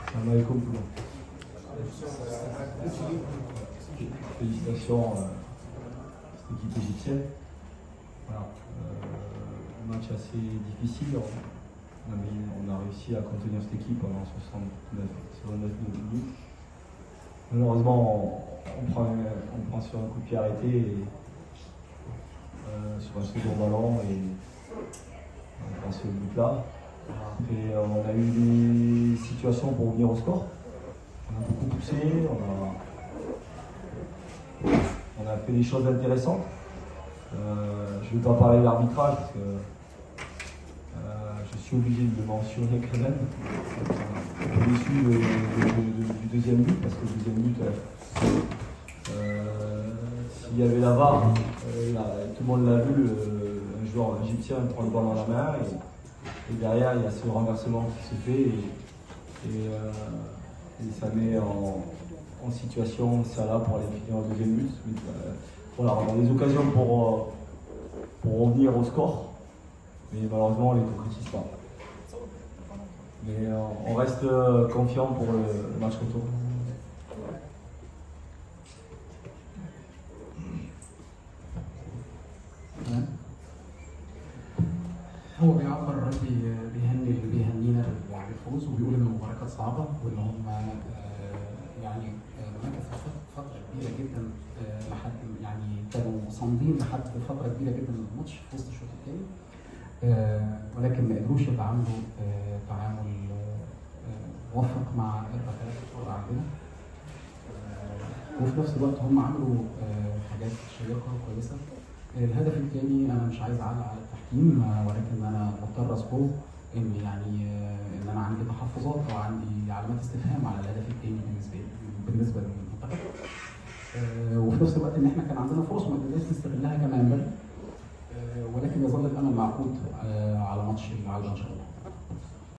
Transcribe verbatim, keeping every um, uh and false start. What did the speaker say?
Salam alaikum tout le monde. Félicitations à cette équipe égyptienne. Voilà. Euh, un match assez difficile. On a, on a réussi à contenir cette équipe pendant soixante-neuf minutes. Malheureusement, on, on, prend, on prend sur un coup de pied arrêté et, euh, sur un second ballon et on prend ce but-là. Après, on a eu des situations pour revenir au score. On a beaucoup poussé, on a, on a fait des choses intéressantes. Euh, je ne vais pas parler de l'arbitrage parce que euh, je suis obligé de le mentionner quand même. Je suis déçu de, de, de, de, du deuxième but parce que le deuxième but, euh, s'il y avait la V A R, euh, là, tout le monde l'a vu, euh, un joueur égyptien prend le ballon dans la main. Et, Et derrière, il y a ce renversement qui se fait et, et, euh, et ça met en, en situation Salah pour aller finir au deuxième but. Mais, euh, voilà, on a des occasions pour, pour revenir au score, mais malheureusement, on ne les concrétise pas. Mais euh, on reste confiant pour le, le match retour. هو بيعبر بيهني اللي بيهنينا بالفوز وبيقول ان المباراه كانت صعبه وان هم يعني هناك فتره كبيره جدا لحد يعني كانوا صامدين لحد فتره كبيره جدا من الماتش في وسط الشوط الثاني ولكن ما قدروش يتعاملوا تعامل موفق مع الركلات الحره عندنا وفي نفس الوقت هم عملوا حاجات شيقه وكويسه. الهدف الثاني انا مش عايز اعلق على التحكيم ولكن انا مضطر اذكره ان يعني ان انا عندي تحفظات او عندي علامات استفهام على الهدف الثاني بالنسبه لي بالنسبه للمنتخب وفي نفس الوقت ان احنا كان عندنا فرص ما قدرناش نستغلها كما ينبغي ولكن يظل الامل معقود على ماتش العوده ان شاء الله.